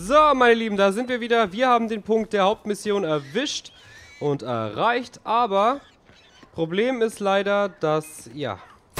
So, meine Lieben, da sind wir wieder. Wir haben den Punkt der Hauptmission erwischt und erreicht, aber Problem ist leider, dass, ja,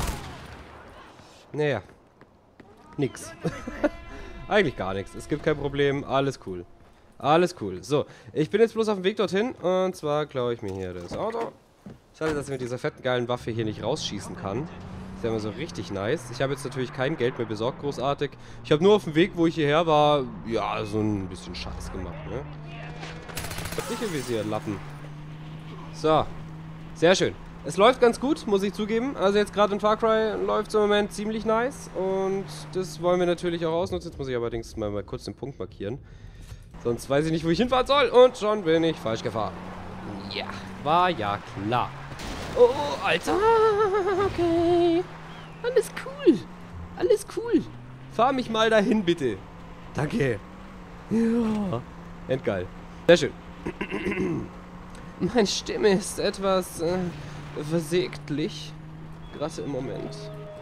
naja, nix. Eigentlich gar nichts. Es gibt kein Problem, alles cool. Alles cool. So, ich bin jetzt bloß auf dem Weg dorthin und zwar klaue ich mir hier das Auto. Schade, dass ich mit dieser fetten, geilen Waffe hier nicht rausschießen kann. Das ist ja immer so richtig nice. Ich habe jetzt natürlich kein Geld mehr besorgt, großartig. Ich habe nur auf dem Weg, wo ich hierher war, ja, so ein bisschen Scheiß gemacht, ne? Hab dich im Visier, Lappen. So. Sehr schön. Es läuft ganz gut, muss ich zugeben. Also jetzt gerade in Far Cry läuft es im Moment ziemlich nice. Und das wollen wir natürlich auch ausnutzen. Jetzt muss ich allerdings mal kurz den Punkt markieren. Sonst weiß ich nicht, wo ich hinfahren soll. Und schon bin ich falsch gefahren. Ja, war ja klar. Oh, Alter. Okay. Alles cool. Alles cool. Fahr mich mal dahin, bitte. Danke. Ja. Endgeil. Sehr schön. Meine Stimme ist etwas versägtlich. Gerade im Moment.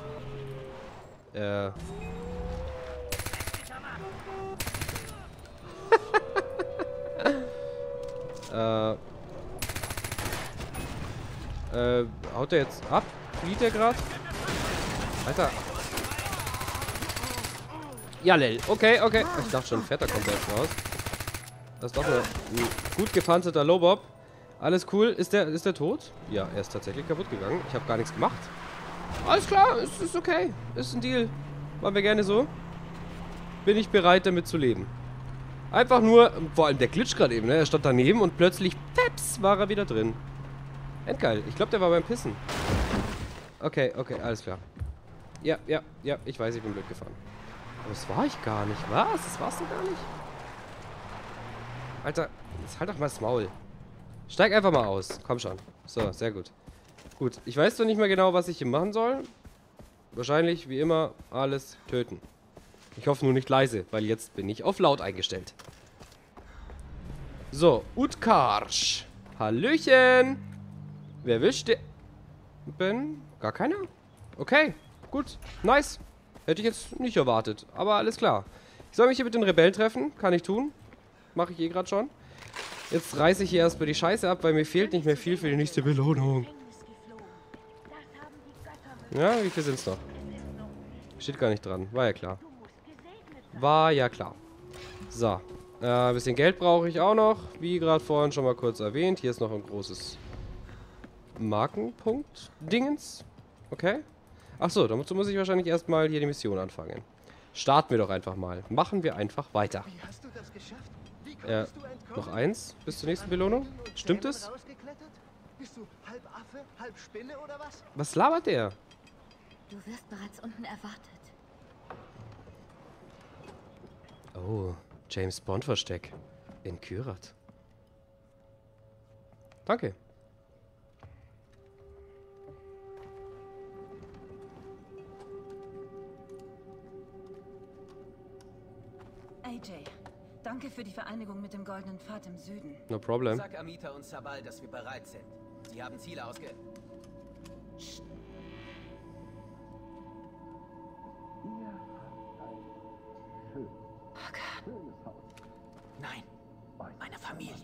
Haut der jetzt ab? Flieht der gerade? Alter. Ja, lel. Okay, okay. Ich dachte schon, Fetter kommt da jetzt raus. Das ist doch ein gut gepanzerter Lowbob. Alles cool. Ist der tot? Ja, er ist tatsächlich kaputt gegangen. Ich habe gar nichts gemacht. Alles klar, ist okay. Ist ein Deal. Machen wir gerne so. Bin ich bereit, damit zu leben. Einfach nur, vor allem der Glitch gerade eben, ne? Er stand daneben und plötzlich, peps, war er wieder drin. Endgeil. Ich glaube, der war beim Pissen. Okay, okay, alles klar. Ja, ja, ja, ich weiß, ich bin blöd gefahren. Aber das war ich gar nicht. Was? Das warst du gar nicht? Alter, jetzt halt doch mal das Maul. Steig einfach mal aus. Komm schon. So, sehr gut. Gut, ich weiß doch nicht mehr genau, was ich hier machen soll. Wahrscheinlich, wie immer, alles töten. Ich hoffe nur nicht leise, weil jetzt bin ich auf laut eingestellt. So, Utkarsch. Hallöchen. Wer wischt den? Gar keiner? Okay, gut. Nice. Hätte ich jetzt nicht erwartet, aber alles klar. Ich soll mich hier mit den Rebellen treffen. Kann ich tun. Mache ich eh gerade schon. Jetzt reiße ich hier erstmal die Scheiße ab, weil mir fehlt nicht mehr viel für die nächste Belohnung. Ja, wie viel sind's noch? Steht gar nicht dran. War ja klar. War ja klar. So. Ein bisschen Geld brauche ich auch noch. Wie gerade vorhin schon mal kurz erwähnt. Hier ist noch ein großes Markenpunkt-Dingens. Okay. Achso, dazu muss ich wahrscheinlich erstmal hier die Mission anfangen. Starten wir doch einfach mal. Machen wir einfach weiter. Wie hast du das geschafft? Wie Ja, konntest du entkommen? noch eins bis zur nächsten Belohnung. Stimmt es? Rausgeklettert? Bist du halb Affe, halb Spinne oder was? Was labert der? Du wirst bereits unten erwartet. Oh, James Bond Versteck. In Kyrat. Danke. AJ, danke für die Vereinigung mit dem Goldenen Pfad im Süden. No problem. Sag Amita und Sabal, dass wir bereit sind. Sie haben Ziele Oh Gott. Nein, meine Familie.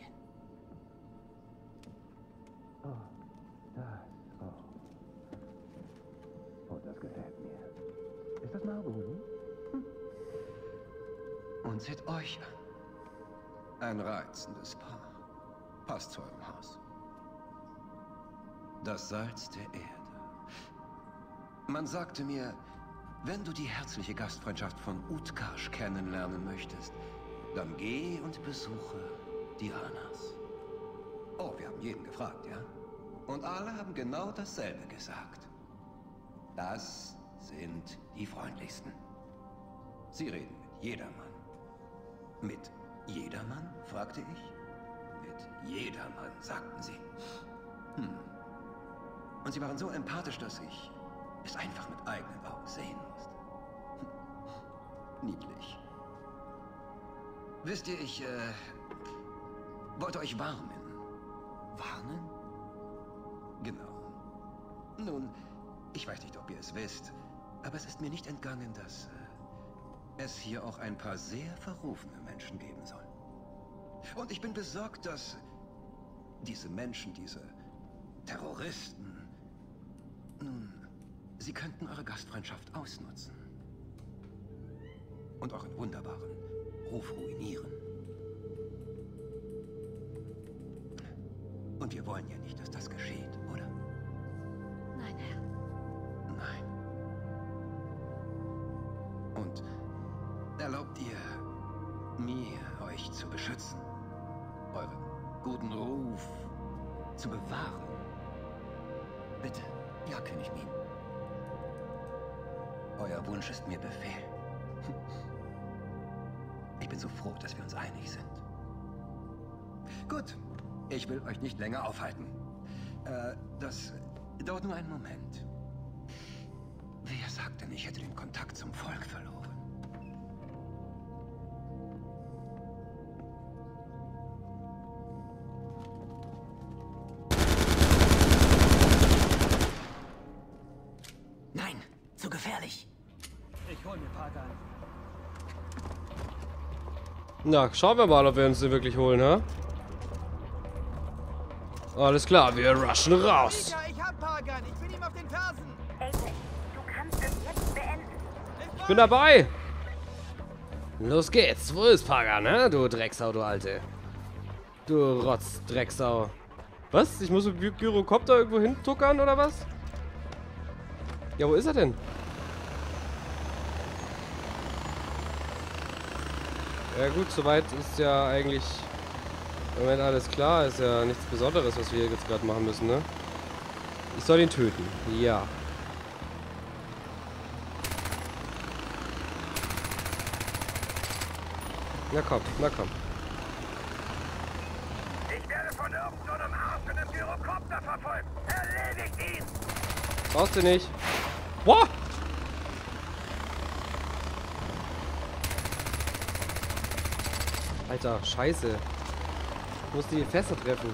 Oh, das gefällt mir. Ist das Marbury? Und seht euch an. Ein reizendes Paar. Passt zu eurem Haus. Das Salz der Erde. Man sagte mir, wenn du die herzliche Gastfreundschaft von Utkarsch kennenlernen möchtest, dann geh und besuche Dianas. Oh, wir haben jeden gefragt, ja? Und alle haben genau dasselbe gesagt. Das sind die freundlichsten. Sie reden mit jedermann. Mit jedermann? Fragte ich. Mit jedermann, sagten sie. Und sie waren so empathisch, dass ich es einfach mit eigenen Augen sehen musste. Niedlich. Wisst ihr, ich wollte euch warnen. Warnen? Genau. Nun, ich weiß nicht, ob ihr es wisst, aber es ist mir nicht entgangen, dass es hier auch ein paar sehr verrufene Menschen geben soll. Und ich bin besorgt, dass diese Menschen, diese Terroristen, nun, sie könnten eure Gastfreundschaft ausnutzen. Und euren wunderbaren Ruf ruinieren. Und wir wollen ja nicht, dass das geschieht, oder? Nein, Herr. Nein. Und erlaubt ihr mir, euch zu beschützen, euren guten Ruf zu bewahren? Bitte, ja, König Min. Euer Wunsch ist mir Befehl. Ich bin so froh, dass wir uns einig sind. Gut, ich will euch nicht länger aufhalten. Das dauert nur einen Moment. Wer sagt denn, ich hätte den Kontakt zum Volk verloren? Nein, zu gefährlich. Ich hol mir Pagan. Na, schauen wir mal, ob wir uns den wirklich holen, ha? Alles klar, wir rushen raus. Ich hab Pagan. Ich bin ihm auf den Fersen. AJ, du kannst es jetzt beenden. Ich bin dabei. Los geht's. Wo ist Pagan, ne? Du Drecksau, du Alte. Du Rotzdrecksau. Was? Ich muss mit Gyrokopter irgendwo hintuckern, oder was? Ja, wo ist er denn? Ja gut, soweit ist ja eigentlich im Moment alles klar. Ist ja nichts Besonderes, was wir jetzt gerade machen müssen, ne? Ich soll ihn töten. Ja. Na komm, na komm. Ich werde von irgendeinem Arsch mit dem Gyrokopter verfolgt. Erledigt ihn! Brauchst du nicht. Boah! Alter, scheiße. Ich muss die Fässer treffen.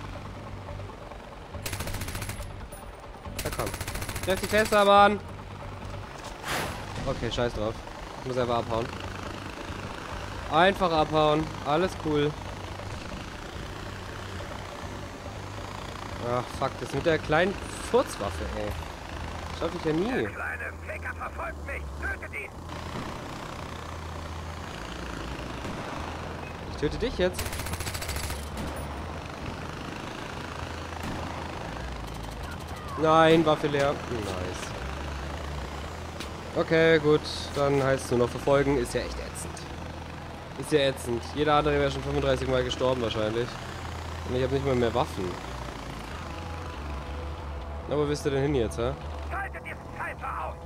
Na komm. Treff die Fässer, Mann! Okay, scheiß drauf. Ich muss einfach abhauen. Einfach abhauen. Alles cool. Ach, fuck. Das mit der kleinen Furzwaffe, ey. Schaffe ich ja nie. Kleine Ficker verfolgt mich. Tötet ihn! Ich töte dich jetzt. Nein, Waffe leer. Nice. Okay, gut. Dann heißt es nur noch verfolgen. Ist ja echt ätzend. Ist ja ätzend. Jeder andere wäre schon 35 Mal gestorben wahrscheinlich. Und ich habe nicht mal mehr Waffen. Na, wo bist du denn hin jetzt, hä? Schaltet diesen Pfeifer aus!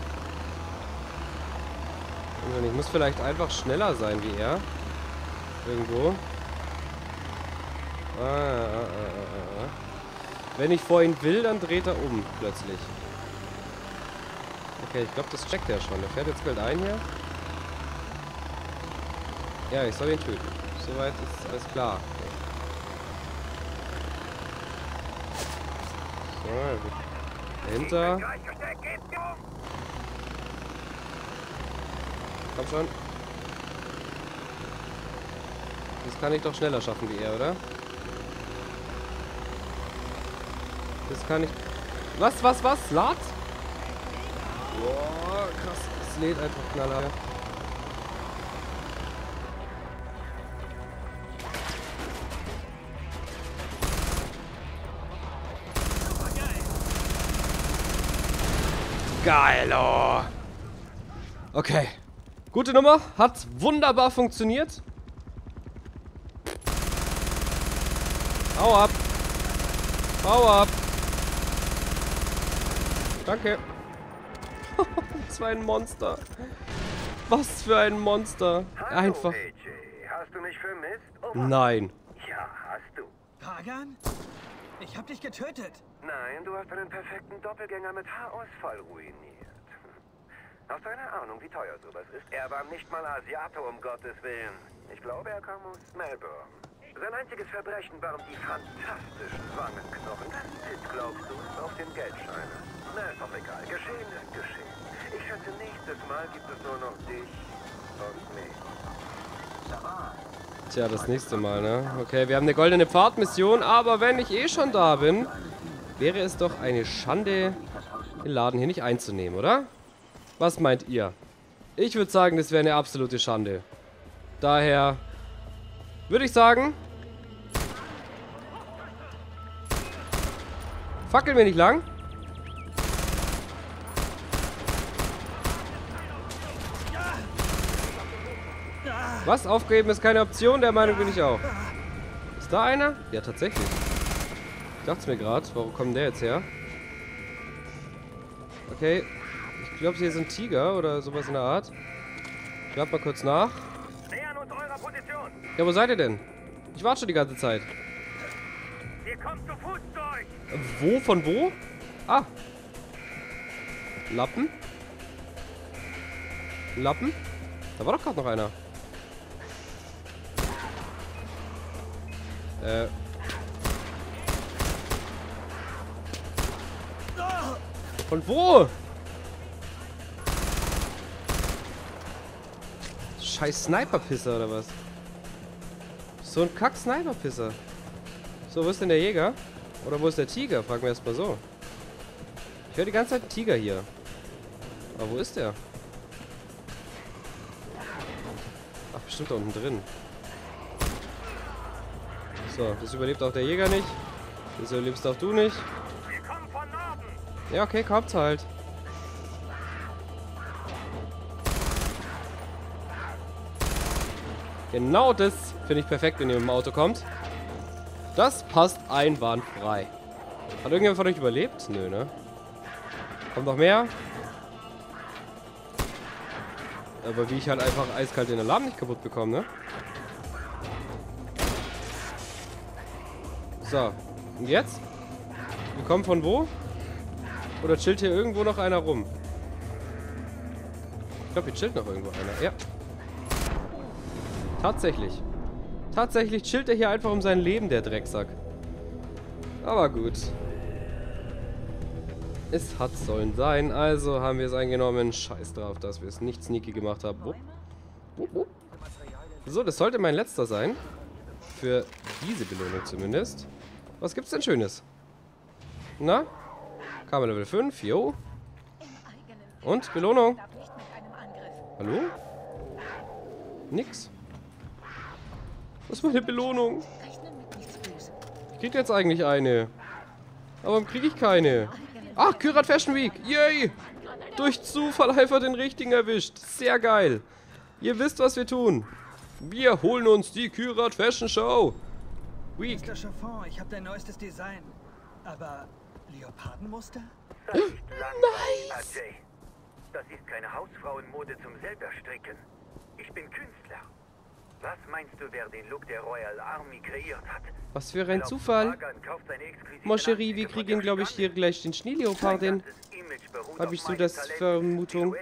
Ich muss vielleicht einfach schneller sein wie er. Irgendwo. Wenn ich vor ihn will, dann dreht er um, plötzlich. Okay, ich glaube, das checkt er schon. Der fährt jetzt bald ein hier. Ja, ich soll ihn töten. Soweit ist alles klar. So, dahinter. Komm schon. Das kann ich doch schneller schaffen wie er, oder? Das kann ich... Was? Lad? Boah, krass. Es lädt einfach knaller. Geil, oh. Okay. Gute Nummer. Hat wunderbar funktioniert. Hau ab. Hau ab. Danke. Was für ein Monster. Was für ein Monster. Einfach. AJ, hast du mich vermisst? Oh, Nein. ja, hast du. Pagan? Ich hab dich getötet. Nein, du hast einen perfekten Doppelgänger mit Haarausfall ruiniert. Hast du eine Ahnung, wie teuer sowas ist? Er war nicht mal Asiate, um Gottes Willen. Ich glaube, er kam aus Melbourne. Sein einziges Verbrechen waren die fantastischen Wangenknochen. Das Bild, glaubst du, ist auf den Geldscheinen. Na, ist doch egal. Geschehen ist geschehen. Ich schätze, nächstes Mal gibt es nur noch dich Tja, das nächste Mal, ne? Okay, wir haben eine goldene Pfadmission, aber wenn ich eh schon da bin, wäre es doch eine Schande, den Laden hier nicht einzunehmen, oder? Was meint ihr? Ich würde sagen, das wäre eine absolute Schande. Daher würde ich sagen, fackeln wir nicht lang. Was? Aufgeben ist keine Option, der Meinung bin ich auch. Ist da einer? Ja, tatsächlich. Ich dachte es mir gerade, warum kommt der jetzt her? Okay, ich glaube, hier ist ein Tiger oder sowas in der Art. Ich grad mal kurz nach. Nähern uns eurer Position. Ja, wo seid ihr denn? Ich warte schon die ganze Zeit. Wir kommen zu Fuß durch. Wo? Von wo? Ah. Lappen? Lappen? Da war doch gerade noch einer. Von wo? Scheiß Sniper-Pisser oder was? So ein Kack-Sniper-Pisser. So, wo ist denn der Jäger? Oder wo ist der Tiger? Fragen wir erstmal so. Ich höre die ganze Zeit einen Tiger hier. Aber wo ist der? Ach, bestimmt da unten drin. So, das überlebt auch der Jäger nicht. Das überlebst auch du nicht. Wir kommen von Norden. Ja, okay, kommt halt. Genau das finde ich perfekt, wenn ihr mit dem Auto kommt. Das passt einwandfrei. Hat irgendjemand von euch überlebt? Nö, ne? Kommt noch mehr? Aber wie ich halt einfach eiskalt den Alarm nicht kaputt bekomme, ne? So. Und jetzt? Wir kommen von wo? Oder chillt hier irgendwo noch einer rum? Ich glaube, hier chillt noch irgendwo einer. Ja. Tatsächlich. Tatsächlich chillt er hier einfach um sein Leben, der Drecksack. Aber gut. Es hat sollen sein. Also haben wir es eingenommen. Scheiß drauf, dass wir es nicht sneaky gemacht haben. So, das sollte mein letzter sein. Für diese Belohnung zumindest. Was gibt's denn Schönes? Na? Kammer Level 5, jo. Und? Belohnung? Hallo? Nix. Was ist meine Belohnung? Ich krieg jetzt eigentlich eine. Aber warum kriege ich keine? Ach, Kyrat Fashion Week. Yay! Durch Zufall einfach den richtigen erwischt. Sehr geil. Ihr wisst, was wir tun. Wir holen uns die Kyrat Fashion Show. Week. Mr. Chiffon, ich habe dein neuestes Design. Aber Leopardenmuster? Das ist langweilig, Ajay. Das ist keine Hausfrauenmode zum selberstricken. Ich bin Künstler. Was meinst du, wer den Look der Royal Army kreiert hat? Was für ein Zufall. Mon Chéri, wir kriegen, glaube ich, hier gleich den Schneeleopardin. Habe ich so das Vermutung.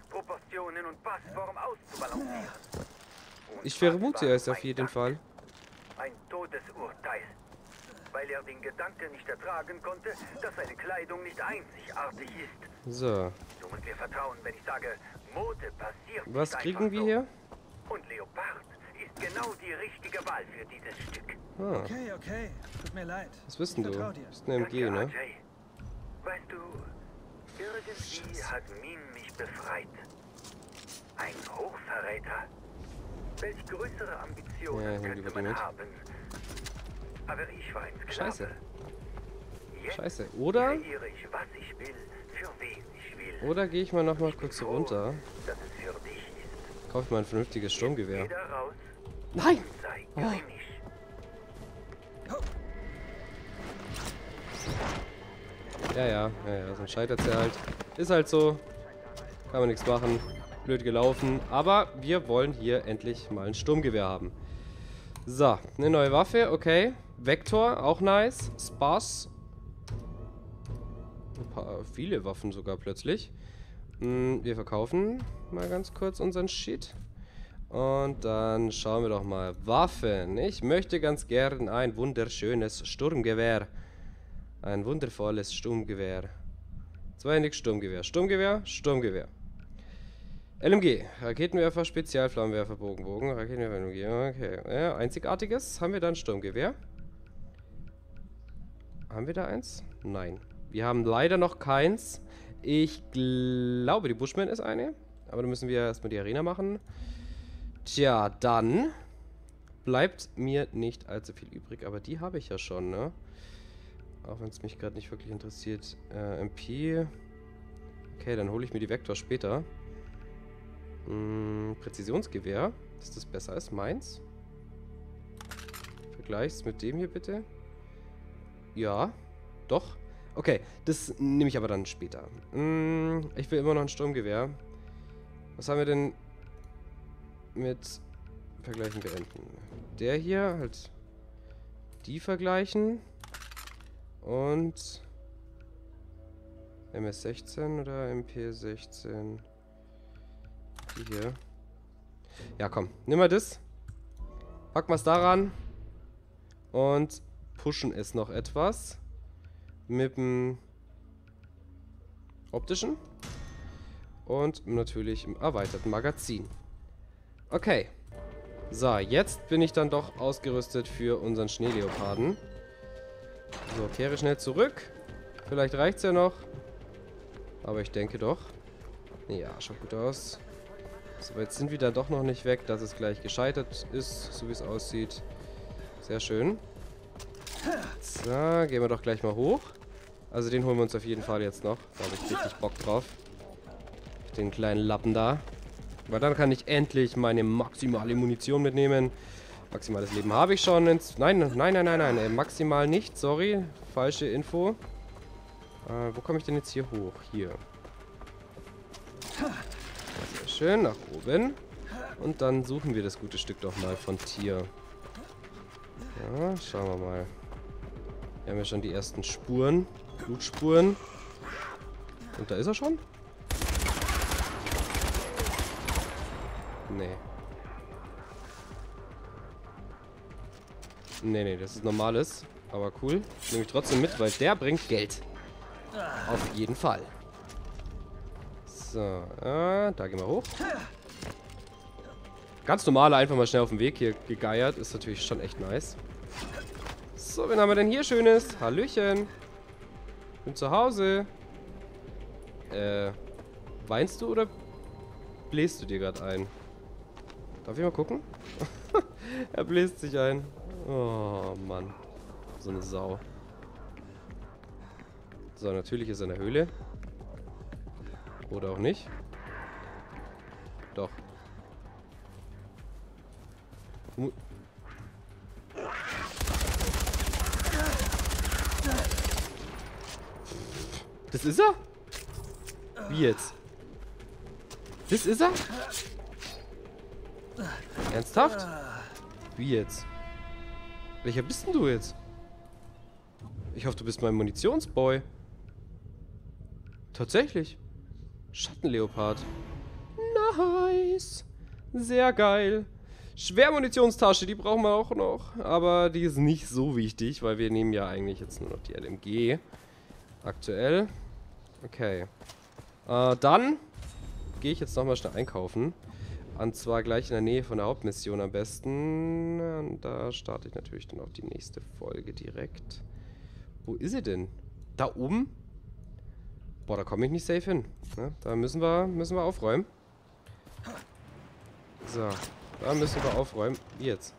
Ich vermute es auf jeden Fall. Ein Todesurteil. Weil er den Gedanken nicht ertragen konnte, dass seine Kleidung nicht einzigartig ist. So. Du musst mir vertrauen, wenn ich sage, Mode passiert. Was kriegen wir hier? Und Leopard ist genau die richtige Wahl für dieses Stück. Ah. Okay, okay. Tut mir leid. Was bist denn Ich du? vertrau dir. Bist eine MG, ne? Ajay. Weißt du, irgendwie hat Min mich befreit. Ein Hochverräter. Welch größere Ambitionen Ja, könnte lieber man damit. haben? Aber ich war ein Sklave. Scheiße. Jetzt Scheiße. Oder? kreiere ich, was ich will, für wen ich will. Oder gehe ich mal nochmal kurz hier runter. Dass es für dich ist. Kaufe mal ein vernünftiges Sturmgewehr. Geh da raus Nein! und sei Oh. grimmig. Ja, sonst scheitert er halt. Ist halt so. Kann man nichts machen. Blöd gelaufen. Aber wir wollen hier endlich mal ein Sturmgewehr haben. So, eine neue Waffe, okay. Vektor, auch nice. Spaß. Viele Waffen sogar plötzlich. Wir verkaufen mal ganz kurz unseren Shit. Und dann schauen wir doch mal. Waffen. Ich möchte ganz gern ein wunderschönes Sturmgewehr. Ein wundervolles Sturmgewehr. Zweihändig Sturmgewehr. Sturmgewehr, Sturmgewehr. LMG. Raketenwerfer, Spezialflammenwerfer, Bogenbogen, Raketenwerfer, LMG. Okay. Ja, einzigartiges. Haben wir da ein Sturmgewehr? Haben wir da eins? Nein. Wir haben leider noch keins. Ich glaube, die Bushman ist eine. Aber dann müssen wir erstmal die Arena machen. Tja, dann bleibt mir nicht allzu viel übrig. Aber die habe ich ja schon, ne? Auch wenn es mich gerade nicht wirklich interessiert. MP. Okay, dann hole ich mir die Vektor später. Präzisionsgewehr. Ist das besser als meins? Vergleich's mit dem hier bitte. Ja, doch. Okay, das nehme ich aber dann später. Ich will immer noch ein Sturmgewehr. Was haben wir denn mit Vergleichen beenden? Der hier, halt die vergleichen. Und MS-16 oder MP-16? Die hier. Ja, komm. Nimm mal das. Packen wir es daran. Und pushen es noch etwas. Mit dem optischen. Und natürlich im erweiterten Magazin. Okay. So, jetzt bin ich dann doch ausgerüstet für unseren Schneeleoparden. So, kehre schnell zurück. Vielleicht reicht es ja noch. Aber ich denke doch. Ja, schaut gut aus. So, jetzt sind wir dann doch noch nicht weg, dass es gleich gescheitert ist, so wie es aussieht. Sehr schön. So, gehen wir doch gleich mal hoch. Also den holen wir uns auf jeden Fall jetzt noch. Da habe ich richtig Bock drauf. Den kleinen Lappen da. Weil dann kann ich endlich meine maximale Munition mitnehmen. Maximales Leben habe ich schon. Nein, maximal nicht. Sorry, falsche Info. Wo komme ich denn jetzt hier hoch? Hier. Sehr schön, nach oben. Und dann suchen wir das gute Stück doch mal von Tier. Ja, schauen wir mal. Wir haben ja schon die ersten Spuren. Blutspuren. Und da ist er schon? Nee. Nee, das ist normales. Aber cool. Nehme ich trotzdem mit, weil der bringt Geld. Auf jeden Fall. So, da gehen wir hoch. Ganz normal, einfach mal schnell auf dem Weg hier gegeiert. Ist natürlich schon echt nice. So, wen haben wir denn hier Schönes? Hallöchen. Bin zu Hause. Weinst du oder bläst du dir gerade ein? Darf ich mal gucken? Er bläst sich ein. Oh, Mann. So eine Sau. So, natürlich ist er in der Höhle. Oder auch nicht. Doch. Das ist er? Wie jetzt? Das ist er? Ernsthaft? Wie jetzt? Welcher bist denn du jetzt? Ich hoffe, du bist mein Munitionsboy. Tatsächlich. Schattenleopard. Nice. Sehr geil. Schwermunitionstasche, die brauchen wir auch noch. Aber die ist nicht so wichtig, weil wir nehmen ja eigentlich jetzt nur noch die LMG. Aktuell. Okay. Dann gehe ich jetzt nochmal schnell einkaufen. Und zwar gleich in der Nähe von der Hauptmission am besten. Und da starte ich natürlich dann auch die nächste Folge direkt. Wo ist sie denn? Da oben? Boah, da komme ich nicht safe hin. Ne? Da müssen wir aufräumen. So, da müssen wir aufräumen. Wie jetzt?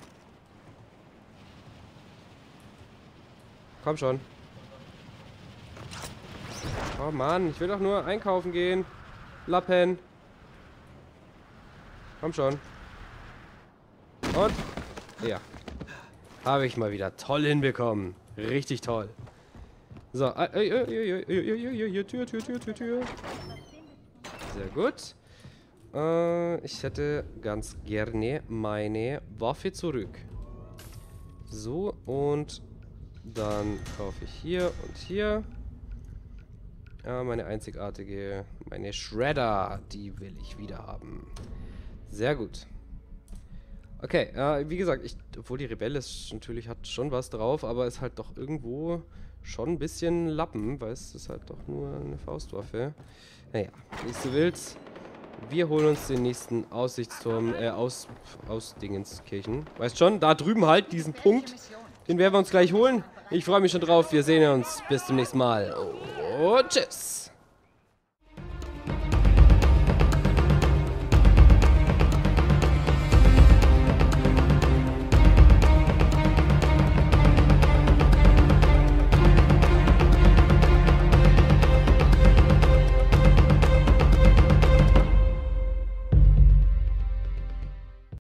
Komm schon. Oh Mann, ich will doch nur einkaufen gehen. Lappen. Komm schon. Und? Ja. Habe ich mal wieder toll hinbekommen. Richtig toll. So. Tür. Sehr gut. Ich hätte ganz gerne meine Waffe zurück. So, und dann kaufe ich hier und hier. Ja, meine einzigartige, meine Shredder, die will ich wieder haben. Sehr gut. Okay, wie gesagt, obwohl die Rebellis natürlich hat schon was drauf, aber ist halt doch irgendwo schon ein bisschen Lappen, weil es ist halt doch nur eine Faustwaffe. Naja, nicht so wild. Wir holen uns den nächsten Aussichtsturm, aus Dingenskirchen. Weißt schon, da drüben halt, diesen Punkt. Den werden wir uns gleich holen. Ich freue mich schon drauf. Wir sehen uns. Bis zum nächsten Mal. Und tschüss.